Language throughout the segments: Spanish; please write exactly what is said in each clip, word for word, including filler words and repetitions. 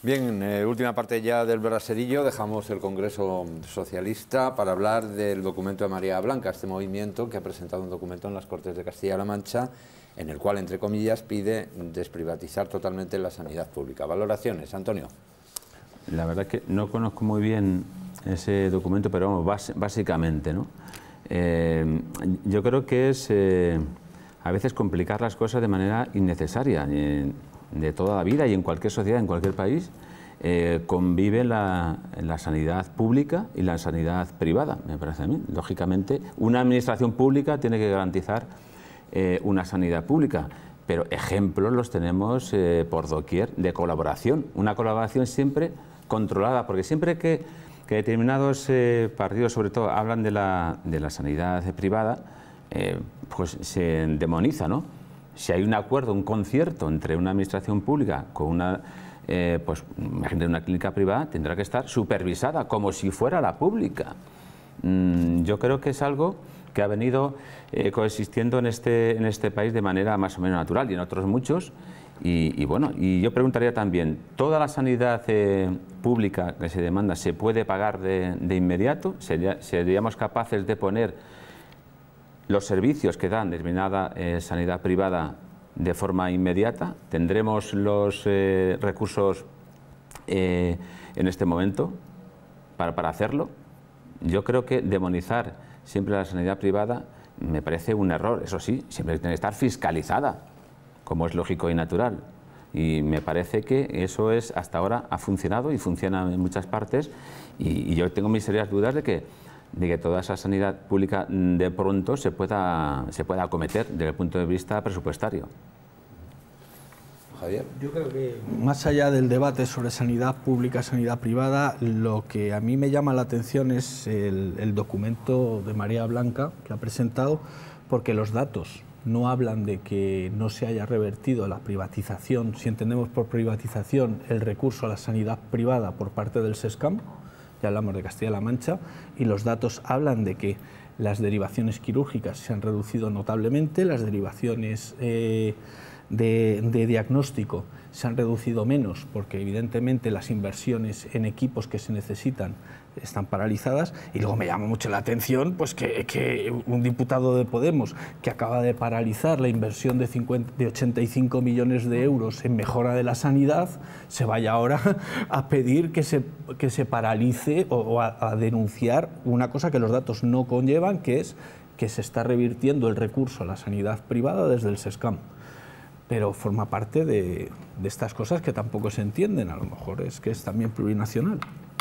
Bien, eh, última parte ya del braserillo, dejamos el Congreso Socialista para hablar del documento de Marea Blanca, este movimiento que ha presentado un documento en las Cortes de Castilla-La Mancha, en el cual, entre comillas, pide desprivatizar totalmente la sanidad pública. Valoraciones, Antonio. La verdad es que no conozco muy bien ese documento, pero vamos, bás, básicamente, ¿no? Eh, yo creo que es eh, a veces complicar las cosas de manera innecesaria. Eh, de toda la vida y en cualquier sociedad, en cualquier país, eh, convive la, la sanidad pública y la sanidad privada, me parece a mí. Lógicamente, una administración pública tiene que garantizar eh, una sanidad pública, pero ejemplos los tenemos eh, por doquier de colaboración, una colaboración siempre controlada, porque siempre que, que determinados eh, partidos, sobre todo, hablan de la, de la sanidad privada, eh, pues se demoniza, ¿no? Si hay un acuerdo, un concierto entre una administración pública con una, eh, pues, imagínate, una clínica privada, tendrá que estar supervisada como si fuera la pública. Mm, yo creo que es algo que ha venido eh, coexistiendo en este, en este país de manera más o menos natural y en otros muchos. Y, y bueno, y yo preguntaría también, ¿toda la sanidad eh, pública que se demanda se puede pagar de, de inmediato? ¿Sería, ¿Seríamos capaces de poner los servicios que dan determinada eh, sanidad privada de forma inmediata? ¿Tendremos los eh, recursos eh, en este momento para, para hacerlo? Yo creo que demonizar siempre la sanidad privada me parece un error. Eso sí, siempre tiene que estar fiscalizada, como es lógico y natural. Y me parece que eso es, hasta ahora ha funcionado y funciona en muchas partes, y, y yo tengo mis serias dudas de que de que toda esa sanidad pública de pronto se pueda, se pueda acometer desde el punto de vista presupuestario. Javier. Yo creo que más allá del debate sobre sanidad pública, sanidad privada, lo que a mí me llama la atención es el, el documento de Marea Blanca que ha presentado, porque los datos no hablan de que no se haya revertido la privatización, si entendemos por privatización el recurso a la sanidad privada por parte del SESCAM. Ya hablamos de Castilla-La Mancha, y los datos hablan de que las derivaciones quirúrgicas se han reducido notablemente, las derivaciones eh, de, de diagnóstico se han reducido menos, porque evidentemente las inversiones en equipos que se necesitan están paralizadas. Y luego me llama mucho la atención pues que, que un diputado de Podemos, que acaba de paralizar la inversión de, cincuenta, de ochenta y cinco millones de euros en mejora de la sanidad, se vaya ahora a pedir que se, que se paralice o, o a, a denunciar una cosa que los datos no conllevan, que es que se está revirtiendo el recurso a la sanidad privada desde el SESCAM. Pero forma parte de, de estas cosas que tampoco se entienden. A lo mejor es que es también plurinacional.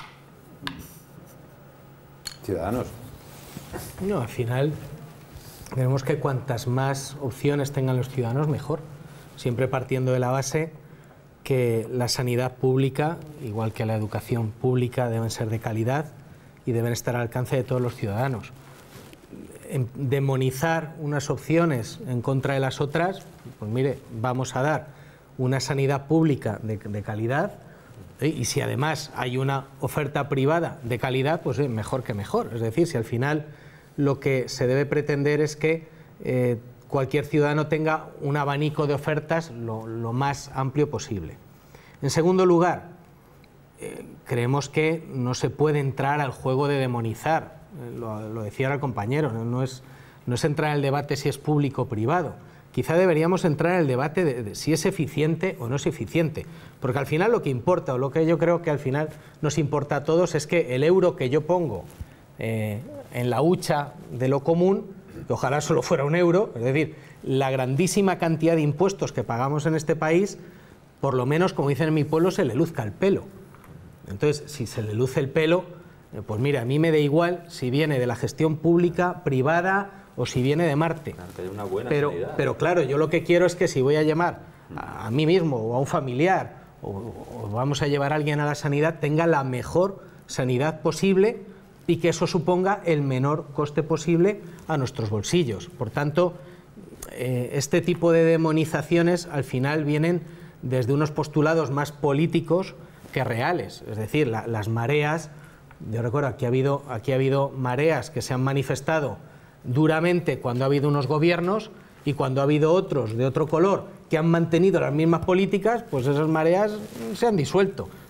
Ciudadanos. No, al final tenemos que cuantas más opciones tengan los ciudadanos, mejor. Siempre partiendo de la base que la sanidad pública, igual que la educación pública, deben ser de calidad y deben estar al alcance de todos los ciudadanos. Demonizar unas opciones en contra de las otras, pues mire, vamos a dar una sanidad pública de, de calidad, ¿eh? Y si además hay una oferta privada de calidad, pues eh, mejor que mejor. Es decir, si al final lo que se debe pretender es que eh, cualquier ciudadano tenga un abanico de ofertas lo, lo más amplio posible. En segundo lugar, eh, creemos que no se puede entrar al juego de demonizar. Lo, lo decía ahora el compañero, ¿no? No es, no es entrar en el debate si es público o privado. Quizá deberíamos entrar en el debate de, de si es eficiente o no es eficiente, porque al final lo que importa, o lo que yo creo que al final nos importa a todos, es que el euro que yo pongo eh, en la hucha de lo común, que ojalá solo fuera un euro, es decir, la grandísima cantidad de impuestos que pagamos en este país, por lo menos, como dicen en mi pueblo, se le luzca el pelo. Entonces, si se le luce el pelo, pues mira, a mí me da igual si viene de la gestión pública, privada o si viene de Marte. Una buena pero, pero claro, yo lo que quiero es que si voy a llamar a, a mí mismo o a un familiar o, o vamos a llevar a alguien a la sanidad, tenga la mejor sanidad posible y que eso suponga el menor coste posible a nuestros bolsillos. Por tanto, eh, este tipo de demonizaciones al final vienen desde unos postulados más políticos que reales. Es decir, la, las mareas... Yo recuerdo, aquí ha habido, aquí ha habido mareas que se han manifestado duramente cuando ha habido unos gobiernos, y cuando ha habido otros de otro color que han mantenido las mismas políticas, pues esas mareas se han disuelto.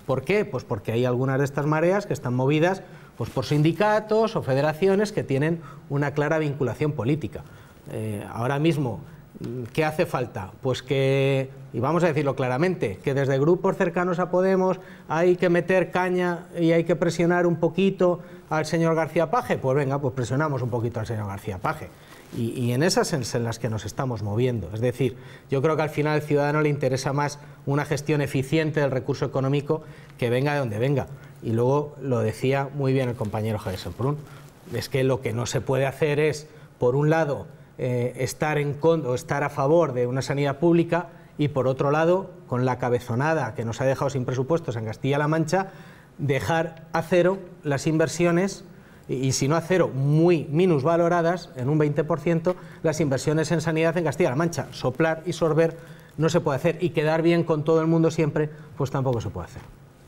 ¿Por qué? Pues porque hay algunas de estas mareas que están movidas pues por sindicatos o federaciones que tienen una clara vinculación política. Eh, ahora mismo, ¿qué hace falta? Pues que, y vamos a decirlo claramente, que desde grupos cercanos a Podemos hay que meter caña y hay que presionar un poquito al señor García Paje. Pues venga, pues presionamos un poquito al señor García Paje. Y, y en esas es en las que nos estamos moviendo. Es decir, yo creo que al final al ciudadano le interesa más una gestión eficiente del recurso económico que venga de donde venga. Y luego lo decía muy bien el compañero Javier Semprún, es que lo que no se puede hacer es, por un lado, eh, estar en contra o estar a favor de una sanidad pública y, por otro lado, con la cabezonada que nos ha dejado sin presupuestos en Castilla-La Mancha, dejar a cero las inversiones, y, y si no a cero, muy minusvaloradas, en un veinte por ciento, las inversiones en sanidad en Castilla-La Mancha. Soplar y sorber no se puede hacer, y quedar bien con todo el mundo siempre, pues tampoco se puede hacer.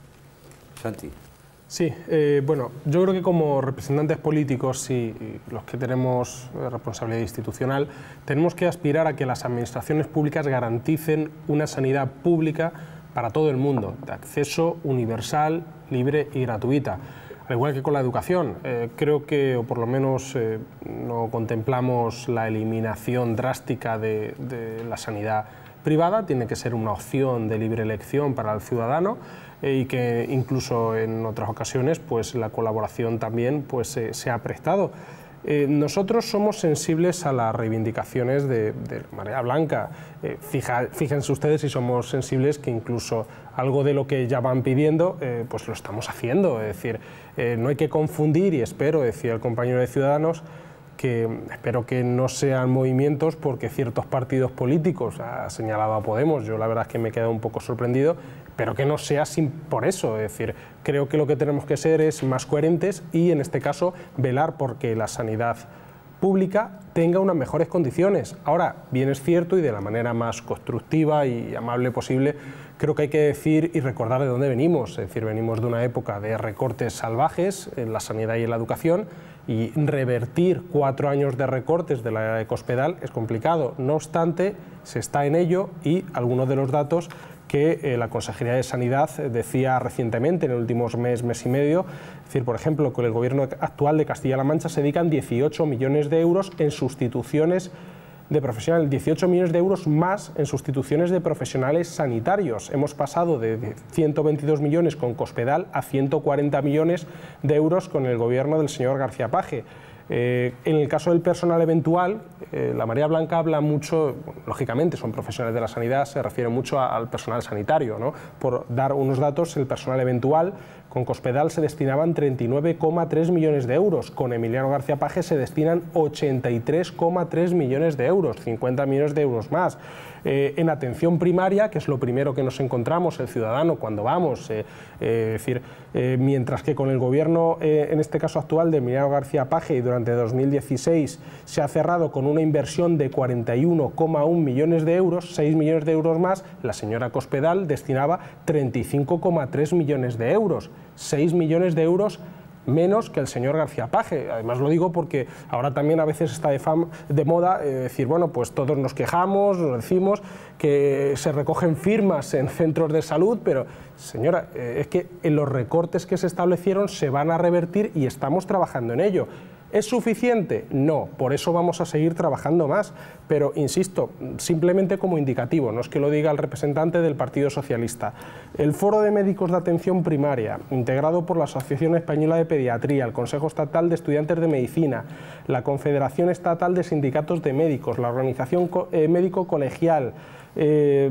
Santi. Sí, eh, bueno, yo creo que como representantes políticos y, y los que tenemos responsabilidad institucional, tenemos que aspirar a que las administraciones públicas garanticen una sanidad pública para todo el mundo, de acceso universal, libre y gratuita. Al igual que con la educación, eh, creo que, o por lo menos eh, no contemplamos la eliminación drástica de, de la sanidad privada, tiene que ser una opción de libre elección para el ciudadano, eh, y que incluso en otras ocasiones pues la colaboración también pues eh, se ha prestado. Eh, nosotros somos sensibles a las reivindicaciones de, de Marea Blanca. Eh, fija, fíjense ustedes si somos sensibles que incluso algo de lo que ya van pidiendo eh, pues lo estamos haciendo. Es decir, eh, no hay que confundir, y espero, decía el compañero de Ciudadanos, que espero que no sean movimientos porque ciertos partidos políticos, ha señalado a Podemos, yo la verdad es que me he quedado un poco sorprendido, pero que no sea sin por eso. Es decir, creo que lo que tenemos que ser es más coherentes y, en este caso, velar porque la sanidad pública tenga unas mejores condiciones. Ahora, bien es cierto, y de la manera más constructiva y amable posible, creo que hay que decir y recordar de dónde venimos. Es decir, venimos de una época de recortes salvajes en la sanidad y en la educación, y revertir cuatro años de recortes de la era de Cospedal es complicado. No obstante, se está en ello, y algunos de los datos que eh, la Consejería de Sanidad decía recientemente, en el último mes, mes y medio, es decir, por ejemplo, con el gobierno actual de Castilla-La Mancha se dedican dieciocho millones de euros en sustituciones de profesionales, dieciocho millones de euros más en sustituciones de profesionales sanitarios. Hemos pasado de ciento veintidós millones con Cospedal a ciento cuarenta millones de euros con el gobierno del señor García Paje. Eh, en el caso del personal eventual, eh, la Marea Blanca habla mucho, bueno, lógicamente son profesionales de la sanidad, se refiere mucho a, al personal sanitario, ¿no? Por dar unos datos, el personal eventual con Cospedal se destinaban treinta y nueve coma tres millones de euros, con Emiliano García Paje se destinan ochenta y tres coma tres millones de euros, cincuenta millones de euros más. Eh, en atención primaria, que es lo primero que nos encontramos el ciudadano cuando vamos, eh, eh, es decir, eh, mientras que con el gobierno, eh, en este caso actual, de Emiliano García Paje, y durante dos mil dieciséis se ha cerrado con una inversión de cuarenta y uno coma uno millones de euros, seis millones de euros más, la señora Cospedal destinaba treinta y cinco coma tres millones de euros, seis millones de euros menos que el señor García Paje. Además lo digo porque ahora también a veces está de, fama, de moda eh, decir, bueno, pues todos nos quejamos, nos decimos que se recogen firmas en centros de salud, pero señora, eh, es que en los recortes que se establecieron se van a revertir y estamos trabajando en ello. ¿Es suficiente? No, por eso vamos a seguir trabajando más, pero insisto, simplemente como indicativo, no es que lo diga el representante del Partido Socialista. El Foro de Médicos de Atención Primaria, integrado por la Asociación Española de Pediatría, el Consejo Estatal de Estudiantes de Medicina, la Confederación Estatal de Sindicatos de Médicos, la Organización Médico Colegial, Eh,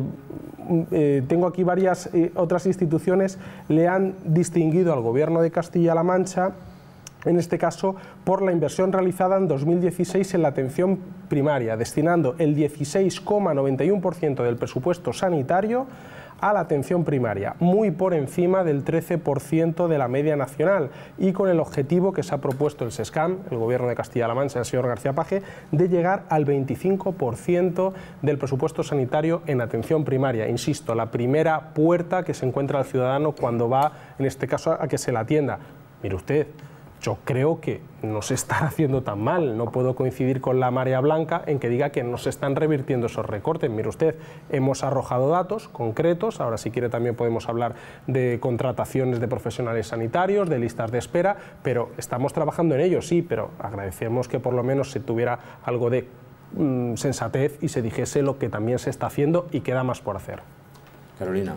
eh, tengo aquí varias eh, otras instituciones, le han distinguido al Gobierno de Castilla-La Mancha, en este caso por la inversión realizada en dos mil dieciséis en la atención primaria, destinando el dieciséis coma noventa y uno por ciento del presupuesto sanitario a la atención primaria, muy por encima del trece por ciento de la media nacional, y con el objetivo que se ha propuesto el SESCAM, el Gobierno de Castilla-La Mancha, el señor García Paje, de llegar al veinticinco por ciento del presupuesto sanitario en atención primaria. Insisto, la primera puerta que se encuentra el ciudadano cuando va, en este caso, a que se la atienda. Mire usted, yo creo que no se está haciendo tan mal. No puedo coincidir con la Marea Blanca en que diga que no se están revirtiendo esos recortes. Mire usted, hemos arrojado datos concretos, ahora si quiere también podemos hablar de contrataciones de profesionales sanitarios, de listas de espera, pero estamos trabajando en ello, sí, pero agradecemos que por lo menos se tuviera algo de mmm, sensatez y se dijese lo que también se está haciendo y queda más por hacer. Carolina.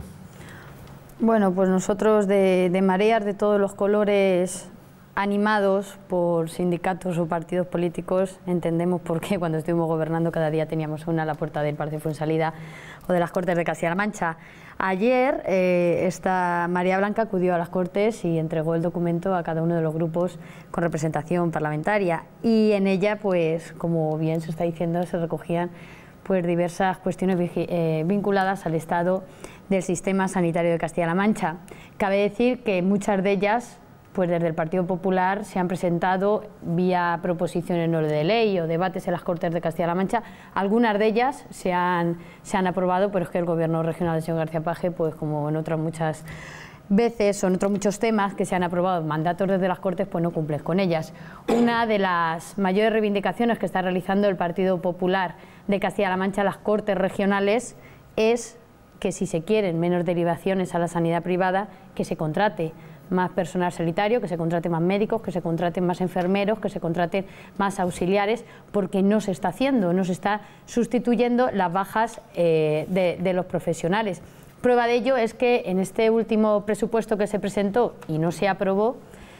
Bueno, pues nosotros de, de mareas de todos los colores, animados por sindicatos o partidos políticos, entendemos por qué cuando estuvimos gobernando cada día teníamos una a la puerta del Partido Fuensalida o de las Cortes de Castilla-La Mancha. Ayer eh, esta Marea Blanca acudió a las Cortes y entregó el documento a cada uno de los grupos con representación parlamentaria, y en ella, pues como bien se está diciendo, se recogían pues diversas cuestiones eh, vinculadas al estado del sistema sanitario de Castilla-La Mancha. Cabe decir que muchas de ellas, pues desde el Partido Popular, se han presentado vía proposiciones no de ley o debates en las Cortes de Castilla-La Mancha. Algunas de ellas se han, se han aprobado, pero es que el Gobierno regional del señor García Paje, pues como en otras muchas veces o en otros muchos temas que se han aprobado mandatos desde las Cortes, pues no cumplen con ellas. Una de las mayores reivindicaciones que está realizando el Partido Popular de Castilla-La Mancha en las Cortes regionales es que si se quieren menos derivaciones a la sanidad privada, que se contrate más personal sanitario, que se contraten más médicos, que se contraten más enfermeros, que se contraten más auxiliares, porque no se está haciendo, no se está sustituyendo las bajas eh, de, de los profesionales. Prueba de ello es que en este último presupuesto que se presentó y no se aprobó,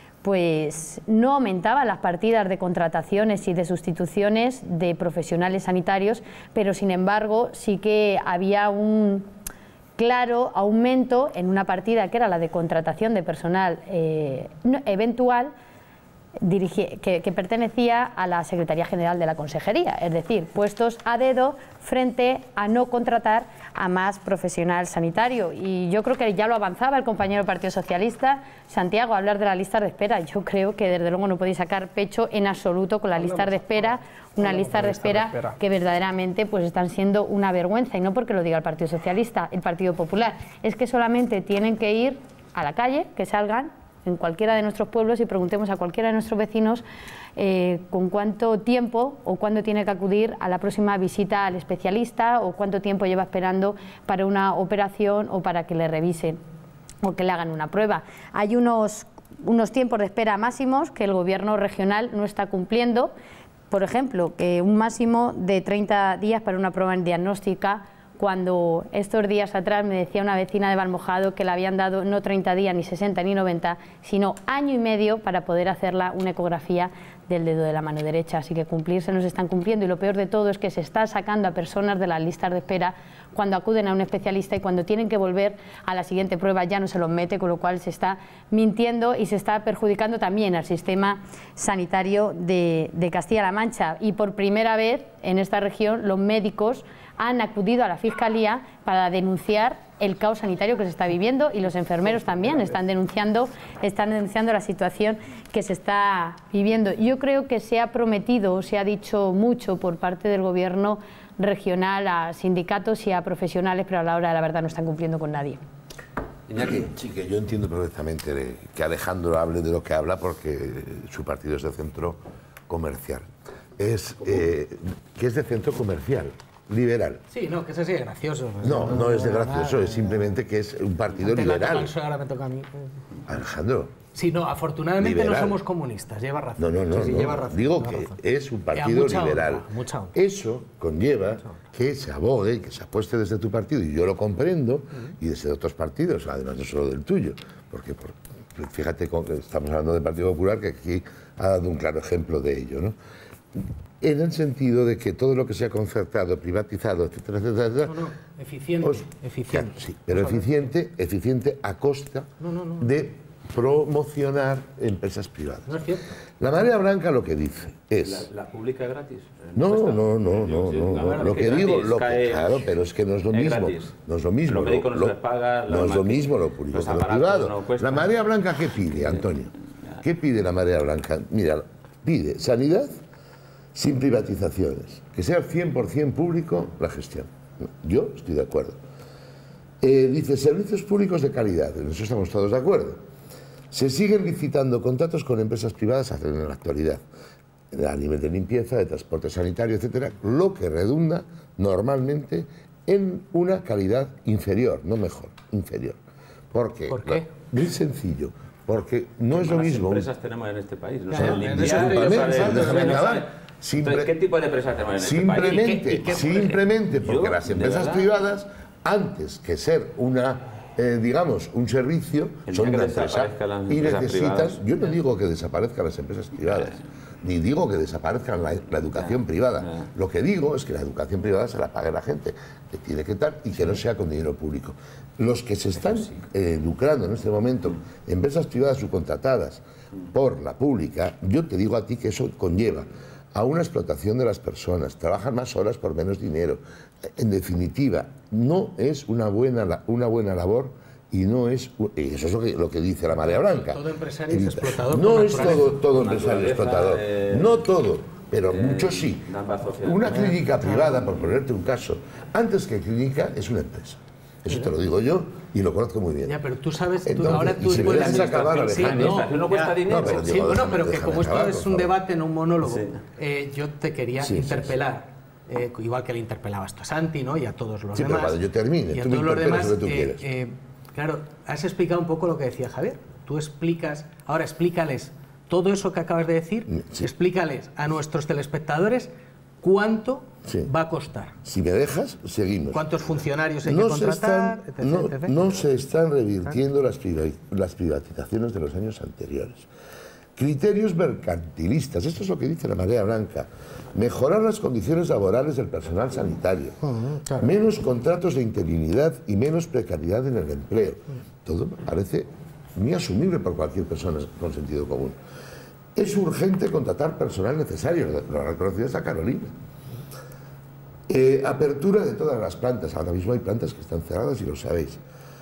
pues no aumentaban las partidas de contrataciones y de sustituciones de profesionales sanitarios, pero sin embargo sí que había un claro aumento en una partida que era la de contratación de personal eh, eventual dirigi que, que pertenecía a la Secretaría General de la Consejería, es decir, puestos a dedo frente a no contratar a más profesional sanitario. Y yo creo que ya lo avanzaba el compañero del Partido Socialista, Santiago, a hablar de las listas de espera. Yo creo que desde luego no podéis sacar pecho en absoluto con las listas de espera, una lista de espera que verdaderamente pues están siendo una vergüenza, y no porque lo diga el Partido Socialista, el Partido Popular, es que solamente tienen que ir a la calle, que salgan en cualquiera de nuestros pueblos y preguntemos a cualquiera de nuestros vecinos eh, con cuánto tiempo o cuándo tiene que acudir a la próxima visita al especialista, o cuánto tiempo lleva esperando para una operación o para que le revisen o que le hagan una prueba. Hay unos, unos tiempos de espera máximos que el Gobierno regional no está cumpliendo. Por ejemplo, que un máximo de treinta días para una prueba diagnóstica, cuando estos días atrás me decía una vecina de Valmojado que le habían dado no treinta días, ni sesenta, ni noventa, sino año y medio para poder hacerla una ecografía del dedo de la mano derecha. Así que cumplirse no se están cumpliendo, y lo peor de todo es que se está sacando a personas de las listas de espera cuando acuden a un especialista, y cuando tienen que volver a la siguiente prueba ya no se los mete, con lo cual se está mintiendo y se está perjudicando también al sistema sanitario de, de Castilla-La Mancha. Y por primera vez en esta región los médicos han acudido a la Fiscalía para denunciar el caos sanitario que se está viviendo, y los enfermeros también están denunciando, están denunciando la situación que se está viviendo. Yo creo que se ha prometido, se ha dicho mucho por parte del Gobierno regional a sindicatos y a profesionales, pero a la hora de la verdad no están cumpliendo con nadie. Iñaki. Sí, que yo entiendo perfectamente que Alejandro hable de lo que habla, porque su partido es de centro comercial. Es, eh, que es de centro comercial. Liberal. Sí, no, que eso sí es gracioso. No, no, no es de gracioso, es simplemente que es un partido liberal. Ahora me toca a mí. Alejandro. Sí, no, afortunadamente liberal. No somos comunistas, lleva razón. No, no, no, sí, sí, no. Lleva razón, digo lleva que razón. es un partido mucha liberal. Honra, mucha honra. Eso conlleva que se abogue, que se apueste desde tu partido, y yo lo comprendo, uh-huh. y desde otros partidos, además no solo del tuyo, porque por, fíjate, estamos hablando del Partido Popular, que aquí ha dado un claro ejemplo de ello, ¿no? En el sentido de que todo lo que se ha concertado, privatizado, etcétera, etcétera, etcétera. No, no, eficiente. Os, eficiente. Claro, sí, pero eficiente, eficiente a costa no, no, no. de promocionar empresas privadas. No es cierto. La Marea Blanca lo que dice es... ¿La, la pública es gratis? No, no, no, no, no, no, no. Lo que digo, lo que, claro, pero es que no es lo mismo. No es lo mismo. Los médicos no se les paga, no es lo mismo lo público que lo privado. La Marea Blanca, ¿qué pide, Antonio? ¿Qué pide la Marea Blanca? Mira, pide sanidad sin privatizaciones, que sea cien por cien público la gestión. Yo estoy de acuerdo. Eh, dice servicios públicos de calidad, en eso estamos todos de acuerdo. Se siguen licitando contratos con empresas privadas en la actualidad, a nivel de limpieza, de transporte sanitario, etcétera, lo que redunda normalmente en una calidad inferior, no mejor, inferior. ¿Por qué? ¿Por qué? Muy sencillo, porque no es lo mismo. ¿Qué empresas tenemos en este país? No Claro, sé, en limpiar, Discúlpame, ellos saben- déjame ellos acabar. saben- Simple- Entonces, ¿qué tipo de empresas tenemos en este país? Simplemente, ¿Y qué- y qué- simplemente porque Yo, las de empresas verdad. privadas, antes que ser una, eh, digamos, un servicio, El son día que una empresa. desaparezcan las Y empresas necesitan, privadas. yo no digo que desaparezcan las empresas privadas, ni digo que desaparezcan la, la educación privada. ya. Lo que digo es que la educación privada se la pague la gente, que tiene que estar y que no sea con dinero público. Los que se están eh, lucrando en este momento, empresas privadas subcontratadas por la pública, yo te digo a ti que eso conlleva a una explotación de las personas, trabajan más horas por menos dinero. En definitiva, no es una buena, la- una buena labor y no es, y eso es lo que, lo que dice la Marea Blanca. Todo empresario es Evita- explotador No por es naturaleza. todo, todo empresario Naturaleza, explotador, eh, no todo, pero eh, mucho sí. ambas sociedades. Una clínica privada, por ponerte un caso, antes que clínica es una empresa. Eso te lo digo yo y lo conozco muy bien. Ya, pero tú sabes, tú, Entonces, ahora y tú si me puedes- dejas acabar, Sí, Alejandro. La administración no cuesta ya. dinero. No, pero Sí, digo, bueno, déjame- pero que déjame como esto acabar, es por un favor. debate, no un monólogo, Sí. eh, yo te quería Sí, sí, interpelar, eh, igual que le interpelabas tú a Santi, ¿no? Y a todos los Sí, pero demás. cuando yo termine, y a tú me todos los interpelas demás, lo que tú eh, quieras. eh, claro, has explicado un poco lo que decía Javier. Tú explicas, ahora explícales todo eso que acabas de decir, Sí. explícales a nuestros telespectadores cuánto Sí. va a costar, Si me dejas, seguimos. cuántos funcionarios hay No que se, contratar, están, etcétera, no, etcétera. no se están revirtiendo las, priva- las privatizaciones de los años anteriores. Criterios mercantilistas, esto es lo que dice la Marea Blanca. Mejorar las condiciones laborales del personal sanitario. Menos contratos de interinidad y menos precariedad en el empleo. Todo me parece muy asumible por cualquier persona con sentido común. Es urgente contratar personal necesario, lo ha reconocido esta Carolina. Eh, apertura de todas las plantas. Ahora mismo hay plantas que están cerradas y lo sabéis.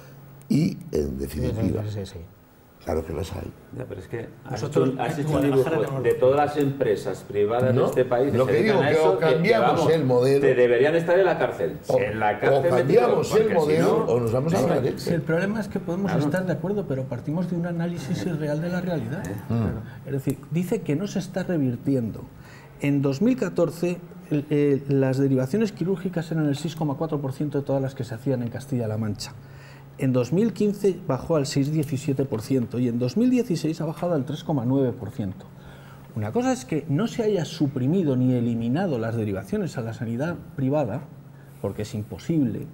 Y, en definitiva, Sí, sí, sí. claro que las hay. Ya, pero es que has Nosotros, hecho, has en hecho un Guadalajara dibujo tenemos- de todas las empresas privadas No, de este país. que lo se que dedican digo a que eso, o cambiamos vamos, el modelo- te deberían estar en la cárcel. O, en la o cárcel cambiamos metidos, porque el si modelo no- o nos vamos a la derecha. Si el problema es que podemos Claro. estar de acuerdo, pero partimos de un análisis irreal de la realidad. Claro. Es decir, dice que no se está revirtiendo. En dos mil catorce, el- eh, las derivaciones quirúrgicas eran el seis coma cuatro por ciento de todas las que se hacían en Castilla-La Mancha. En dos mil quince bajó al seis coma diecisiete por ciento y en dos mil dieciséis ha bajado al tres coma nueve por ciento. Una cosa es que no se haya suprimido ni eliminado las derivaciones a la sanidad privada, porque es imposible,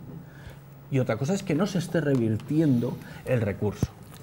y otra cosa es que no se esté revirtiendo el recurso.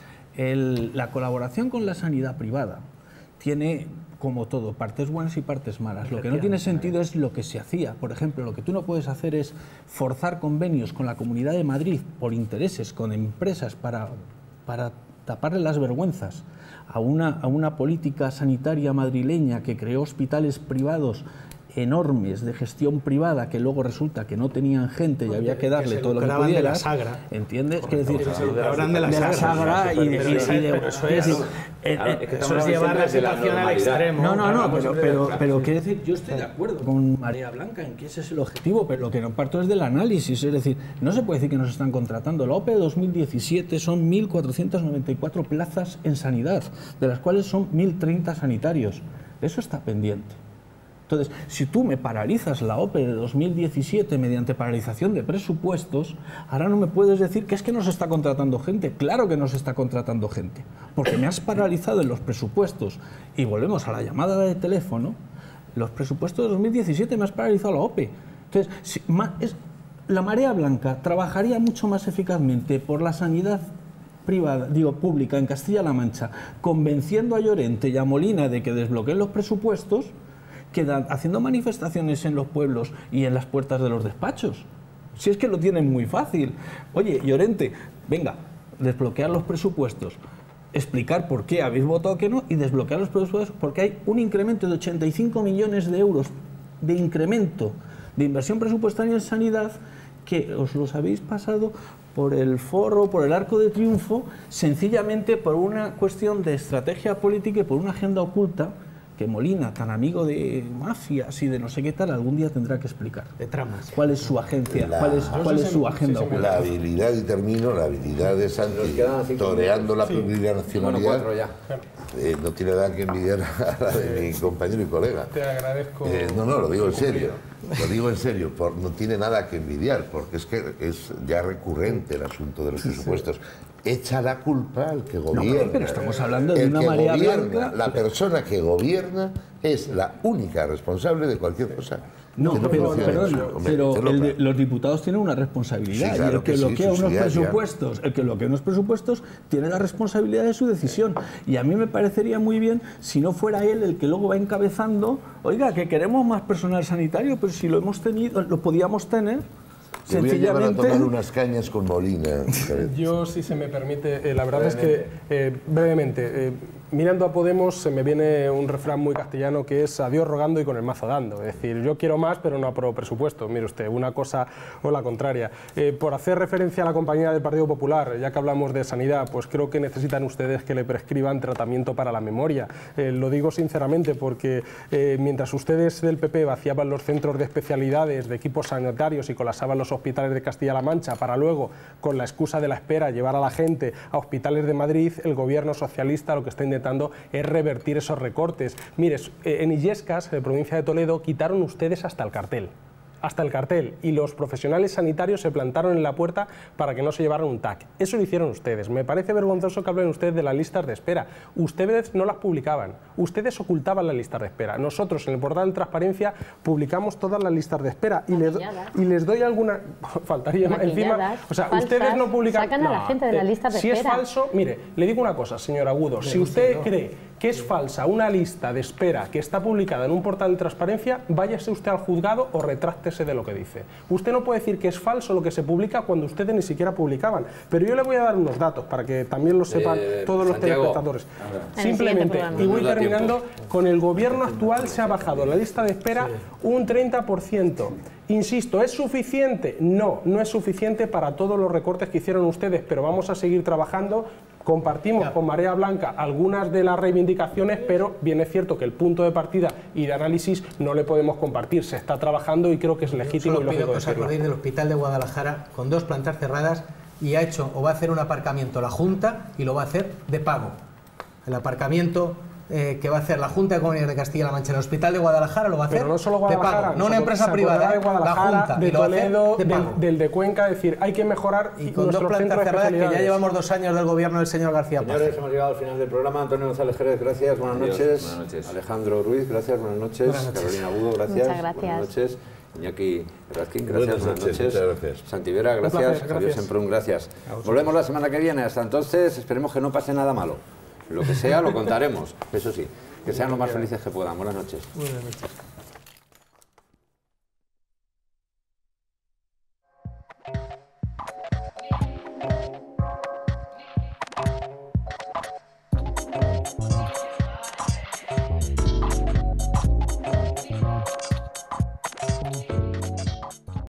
El- la colaboración con la sanidad privada tiene, como todo, partes buenas y partes malas. Lo que no tiene sentido es lo que se hacía. Por ejemplo, lo que tú no puedes hacer es forzar convenios con la Comunidad de Madrid por intereses, con empresas para, para taparle las vergüenzas a una, a una política sanitaria madrileña que creó hospitales privados enormes de gestión privada que luego resulta que no tenían gente y había que darle se todo lo que lucraban de la pudieras. Sagra. ¿Entiendes? Quiero decir, Que se lucraban de la de la Sagra. Sagra y de, Pero y- eso- y de- pero eso quiero es- decir, eh, Claro, eh, es que Eso estamos es llevar hablando la siempre de la situación al normalidad. extremo. No, no, no, Hablamos pero, siempre de pero, la- pero quiero decir, yo estoy de acuerdo con Marea Blanca en que ese es el objetivo, pero lo que no parto es del análisis, es decir, no se puede decir que nos están contratando. La O P E dos mil diecisiete son mil cuatrocientas noventa y cuatro plazas en sanidad, de las cuales son mil treinta sanitarios. Eso está pendiente. Entonces, si tú me paralizas la O P E de dos mil diecisiete mediante paralización de presupuestos, ahora no me puedes decir que es que no se está contratando gente. Claro que no se está contratando gente, porque me has paralizado en los presupuestos. Y volvemos a la llamada de teléfono, los presupuestos de dos mil diecisiete me has paralizado la O P E. Entonces, si, ma- es, la Marea Blanca trabajaría mucho más eficazmente por la sanidad privada, digo, pública en Castilla-La Mancha, convenciendo a Llorente y a Molina de que desbloqueen los presupuestos, que dan- haciendo manifestaciones en los pueblos y en las puertas de los despachos. Si es que lo tienen muy fácil. Oye, Llorente, venga, desbloquear los presupuestos, explicar por qué habéis votado que no y desbloquear los presupuestos porque hay un incremento de ochenta y cinco millones de euros de incremento de inversión presupuestaria en sanidad que os los habéis pasado por el forro, por el arco de triunfo, sencillamente por una cuestión de estrategia política y por una agenda oculta que Molina, tan amigo de mafias y de no sé qué tal, algún día tendrá que explicar. De tramas. ¿Cuál es su agencia? La- ¿Cuál es, cuál es su agenda La oculta? habilidad, y termino, la habilidad de Santi, quedan cinco toreando la Bueno, plurinacionalidad, cuatro ya. eh, no tiene nada que envidiar a la de mi compañero y colega. Te agradezco. Eh, no, no, lo digo en serio. Lo digo en serio, por, no tiene nada que envidiar, porque es que es ya recurrente el asunto de los presupuestos. Echa la culpa al que gobierna. pero- pero estamos hablando de El una que marea gobierna, blanca. La persona que gobierna es la única responsable de cualquier cosa. No, que pero, funcione. perdón, Hombre, pero tenlo el de- claro. los diputados tienen una responsabilidad. Sí, claro y el que, que sí, bloquea unos subsidiaria. presupuestos, el que bloquea unos presupuestos tiene la responsabilidad de su decisión. Y a mí me parecería muy bien si no fuera él el que luego va encabezando, oiga, que queremos más personal sanitario, pero si lo hemos tenido, lo podíamos tener. Te voy a llevar a Sencillamente. tomar unas cañas con Molina. Yo, si se me permite, eh, la verdad es que, eh, brevemente, eh, mirando a Podemos se me viene un refrán muy castellano que es a Dios rogando y con el mazo dando. Es decir, yo quiero más, pero no apruebo presupuesto. Mire usted, una cosa o la contraria. Eh, por hacer referencia a la compañera del Partido Popular, ya que hablamos de sanidad, pues creo que necesitan ustedes que le prescriban tratamiento para la memoria. Eh, lo digo sinceramente porque eh, mientras ustedes del P P vaciaban los centros de especialidades de equipos sanitarios y colapsaban los hospitales de Castilla-La Mancha para luego, con la excusa de la espera, llevar a la gente a hospitales de Madrid, el gobierno socialista lo que está intentando es revertir esos recortes. Mire, en Illescas, en provincia de Toledo, quitaron ustedes hasta el cartel. Hasta el cartel, y los profesionales sanitarios se plantaron en la puerta para que no se llevaran un tac. Eso lo hicieron ustedes. Me parece vergonzoso que hablen ustedes de las listas de espera. Ustedes no las publicaban, ustedes ocultaban las listas de espera. Nosotros en el portal de transparencia publicamos todas las listas de espera y les, y les doy alguna... Faltaría más encima... O sea, falsas, ustedes no publican... sacan a la No, gente de las eh, listas de si espera. es falso, mire, le digo una cosa, señor Agudo, si usted cree que es falsa una lista de espera que está publicada en un portal de transparencia, váyase usted al juzgado o retráctese de lo que dice. Usted no puede decir que es falso lo que se publica cuando ustedes ni siquiera publicaban. Pero yo le voy a dar unos datos para que también lo sepan Eh, todos los Santiago, telespectadores. En el Simplemente, siguiente programa. y voy Nos da terminando, con el gobierno actual se ha bajado la lista de espera un treinta por ciento. Insisto, ¿es suficiente? No, no es suficiente para todos los recortes que hicieron ustedes, pero vamos a seguir trabajando. Compartimos con Marea Blanca algunas de las reivindicaciones, pero bien es cierto que el punto de partida y de análisis no le podemos compartir. Se está trabajando y creo que es legítimo y Solo pido lógico que os decirlo. acordéis del Hospital de Guadalajara con dos plantas cerradas y ha hecho o va a hacer un aparcamiento la Junta y lo va a hacer de pago. El aparcamiento eh, que va a hacer la Junta de Comunidades de Castilla-La Mancha en el Hospital de Guadalajara lo va a hacer Pero no solo de Guadalajara, pago, no una se empresa acordará privada, de la Guadalajara, Junta, de y lo va a hacer Toledo, de del, pago. del de Cuenca, es decir, hay que mejorar Y con dos nuestros plantas centros de cerradas que ya especialidades. llevamos dos años del gobierno del señor García Page. Señores, hemos llegado al final del programa. Antonio González Jerez, gracias, buenas Adiós, noches. buenas noches. Alejandro Ruiz, gracias, buenas noches. Buenas noches. Carolina Agudo, gracias. Muchas gracias. Buenas noches. Iñaki Razkin, gracias, Buenas buenas noches, noches. muchas gracias. Santivera, Un gracias. placer, Javier gracias. Semprún, gracias. Volvemos la semana que viene. Hasta entonces, esperemos que no pase nada malo. Lo que sea, lo contaremos. Eso sí, que sean lo más felices que puedan. Buenas noches. Buenas noches.